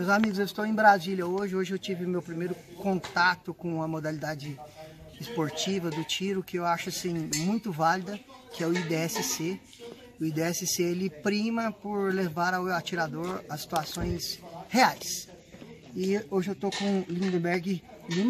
Meus amigos, eu estou em Brasília hoje. Hoje eu tive meu primeiro contato com a modalidade esportiva do tiro, que eu acho assim muito válida, que é o IDSC. O IDSC ele prima por levar ao atirador a situações reais. E hoje eu estou com Lindenberg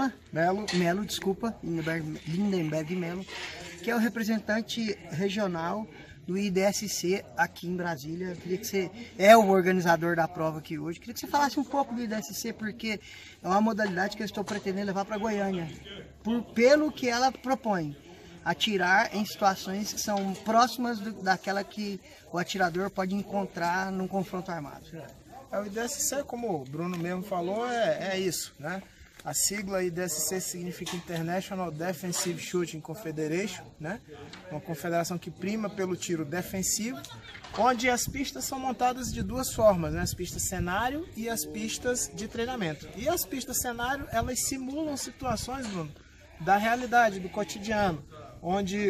Melo, que é o representante regional do IDSC aqui em Brasília. Eu queria que você é o organizador da prova aqui hoje. Eu queria que você falasse um pouco do IDSC, porque é uma modalidade que eu estou pretendendo levar para Goiânia, pelo que ela propõe. Atirar em situações que são próximas daquela que o atirador pode encontrar num confronto armado. O IDSC, como o Bruno mesmo falou, é isso, né? A sigla IDSC significa International Defensive Shooting Confederation, né? Uma confederação que prima pelo tiro defensivo, onde as pistas são montadas de duas formas, né? As pistas cenário e as pistas de treinamento. E as pistas cenário, elas simulam situações, Bruno, da realidade, do cotidiano, onde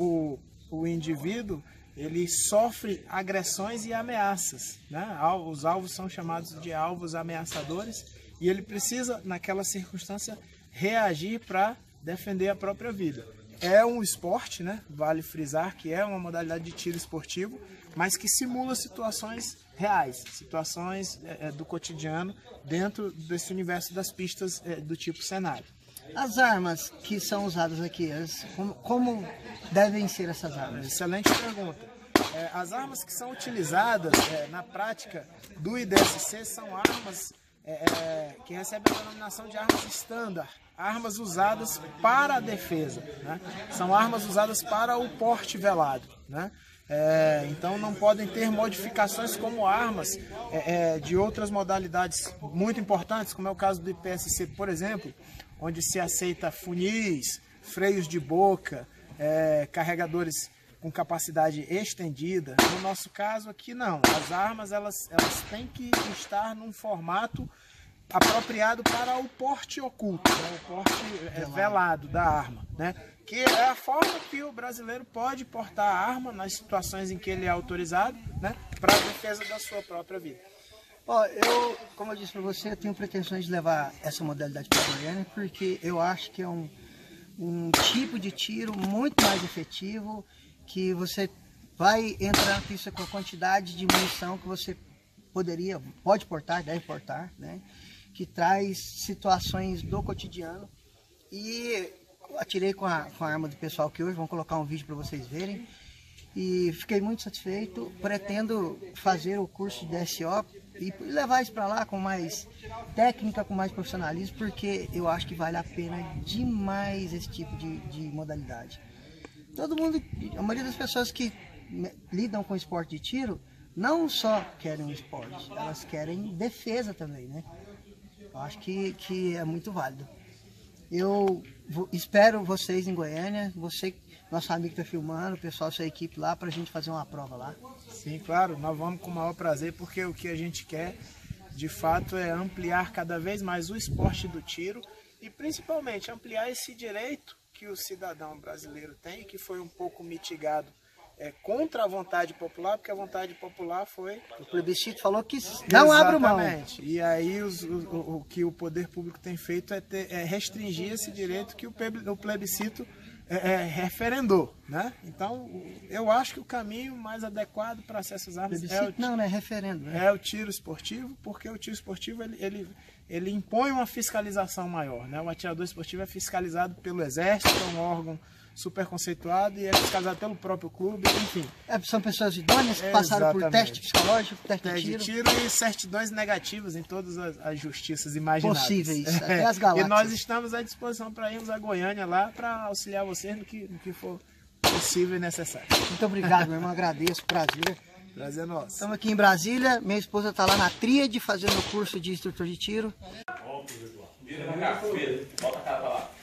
o indivíduo ele sofre agressões e ameaças, né? Os alvos são chamados de alvos ameaçadores e ele precisa, naquela circunstância, reagir para defender a própria vida. É um esporte, né? Vale frisar que é uma modalidade de tiro esportivo, mas que simula situações reais, situações do cotidiano dentro desse universo das pistas do tipo cenário. As armas que são usadas aqui, como devem ser essas armas? Excelente pergunta. As armas que são utilizadas na prática do IDSC são armas que recebem a denominação de armas estándar, armas usadas para a defesa, né? São armas usadas para o porte velado, né? Então não podem ter modificações como armas de outras modalidades muito importantes, como é o caso do IPSC, por exemplo, onde se aceita funis, freios de boca, carregadores com capacidade estendida. No nosso caso aqui não, as armas elas têm que estar num formato apropriado para o porte oculto, né? O porte velado da arma, né? Que é a forma que o brasileiro pode portar a arma nas situações em que ele é autorizado, né? Para a defesa da sua própria vida. Como eu disse para você, eu tenho pretensões de levar essa modalidade para Goiânia, porque eu acho que é um tipo de tiro muito mais efetivo, que você vai entrar na pista com a quantidade de munição que você pode portar, deve portar, né? Que traz situações do cotidiano. E atirei com a arma do pessoal aqui hoje, vamos colocar um vídeo para vocês verem. E fiquei muito satisfeito, pretendo fazer o curso de DSO e levar isso para lá com mais técnica, com mais profissionalismo, porque eu acho que vale a pena demais esse tipo de modalidade. Todo mundo, a maioria das pessoas que lidam com esporte de tiro, não só querem um esporte, elas querem defesa também, né? Eu acho que é muito válido. Eu espero vocês em Goiânia, nosso amigo está filmando, o pessoal, sua equipe lá, para a gente fazer uma prova lá. Sim, claro, nós vamos com o maior prazer, porque o que a gente quer, de fato, é ampliar cada vez mais o esporte do tiro e, principalmente, ampliar esse direito que o cidadão brasileiro tem, que foi um pouco mitigado contra a vontade popular, porque a vontade popular foi... O plebiscito falou que não abre mão. Exatamente. E aí o que o poder público tem feito é restringir esse direito que o plebiscito referendou, né? Então, eu acho que o caminho mais adequado para acesso às armas é referendo, né? É o tiro esportivo, porque o tiro esportivo ele impõe uma fiscalização maior, né? O atirador esportivo é fiscalizado pelo Exército, é um órgão super conceituado e é fiscalizado pelo próprio clube, enfim. São pessoas idôneas que passaram por teste psicológico, teste de tiro e certidões negativas em todas as justiças imagináveis. Possíveis, até as galáxias. E nós estamos à disposição para irmos a Goiânia lá para auxiliar vocês no que for possível e necessário. Muito obrigado, meu irmão, agradeço, prazer. Prazer nosso. Estamos aqui em Brasília, minha esposa está lá na Tríade fazendo o curso de instrutor de tiro. Vira na cara, bota a cara pra lá.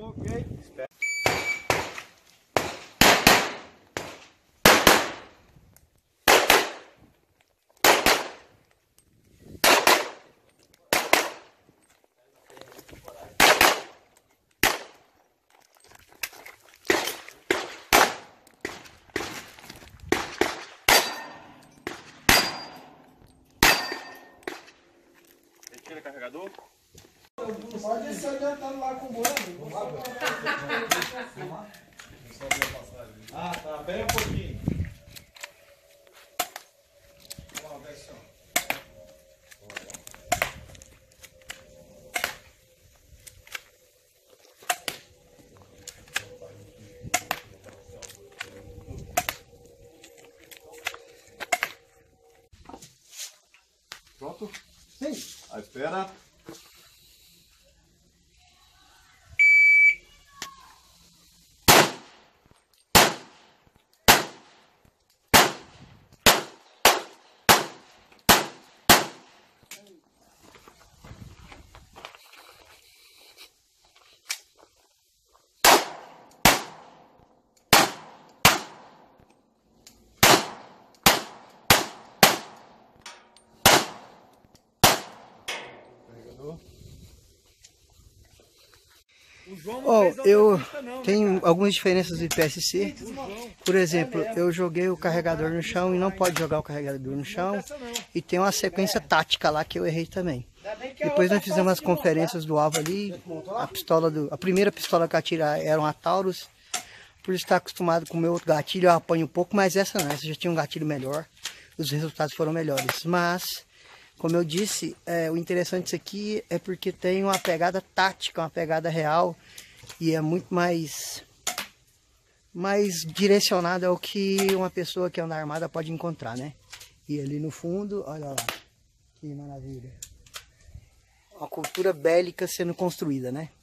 Ok. Retira o carregador. Pode ser adiantando lá com o Bruno. Ah, tá. Pera um pouquinho. Pronto? Sim. À espera. Eu tenho algumas diferenças de PSC. Por exemplo, eu joguei o carregador no chão e não pode jogar o carregador no chão. E tem uma sequência tática lá que eu errei também. Depois nós fizemos as conferências do alvo ali. A primeira pistola que eu atirei era uma Taurus. Por estar acostumado com o meu outro gatilho, eu apanho um pouco, mas essa não. Essa já tinha um gatilho melhor. Os resultados foram melhores. Mas, como eu disse, o interessante disso aqui é porque tem uma pegada tática, uma pegada real. E é muito mais direcionada ao que uma pessoa que anda armada pode encontrar, né? E ali no fundo, olha lá, que maravilha. Uma cultura bélica sendo construída, né?